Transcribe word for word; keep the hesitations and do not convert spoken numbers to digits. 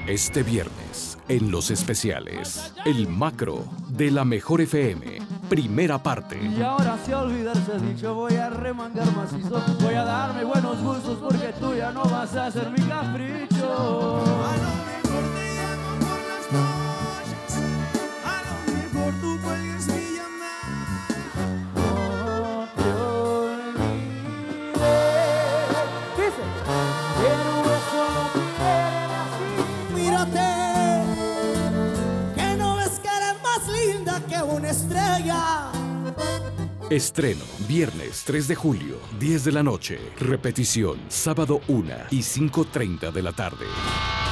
Este viernes, en Los Especiales, el macro de la Mejor F M, primera parte. Y ahora si olvidarse el dicho, voy a remangar macizo, voy a darme buenos gustos porque tú ya no vas a ser mi capricho. A lo mejor te llamo por las noches, a lo mejor tú cuelgues mi llamada. No te olvides. Dice, quiero un beso, no quieren así. Mírate, que no ves que eres más linda que una estrella. Estreno, viernes tres de julio, diez de la noche. Repetición, sábado una y cinco treinta de la tarde.